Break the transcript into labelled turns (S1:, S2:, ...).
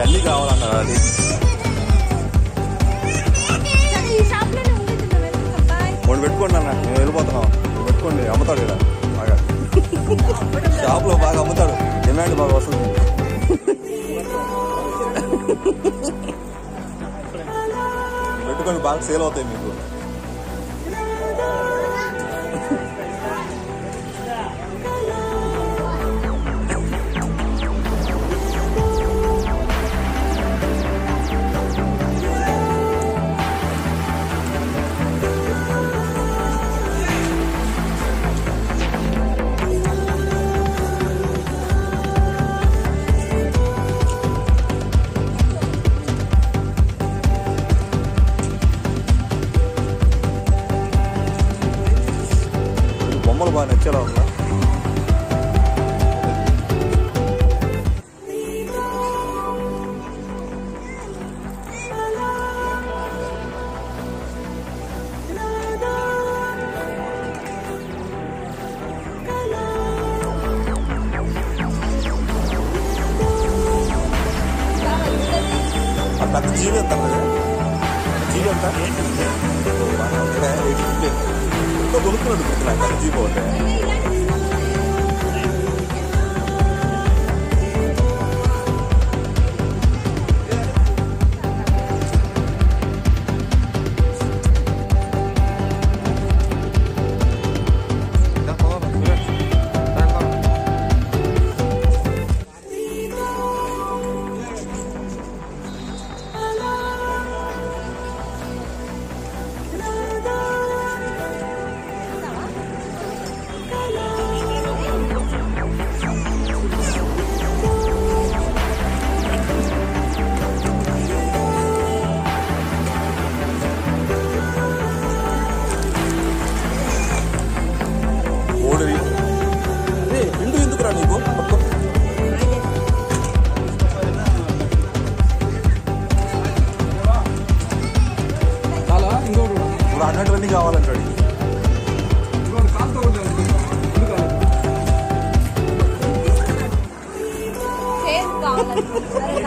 S1: అన్నీ కావాలన్నారు అది. వాడు పెట్టుకోండి అన్న, మేము వెళ్ళిపోతున్నాం. పెట్టుకోండి, అమ్ముతాడు ఇలా బాగా. షాప్లో బాగా అమ్ముతాడు, డిమాండ్ బాగా వస్తుంది. పెట్టుకొని బాగా సేల్ అవుతాయి మీకు. బొమ్మలు బాగా నచ్చేలా ఉందా? పెద్ద జీవి ఎంత? జీవి ఎంత? ఎంతో కొనుక్కున్నట్టు గుర్తున్నా పెద్ద జీవి పోతే. అన్నటువంటి కావాలంటాడు.
S2: కావాలి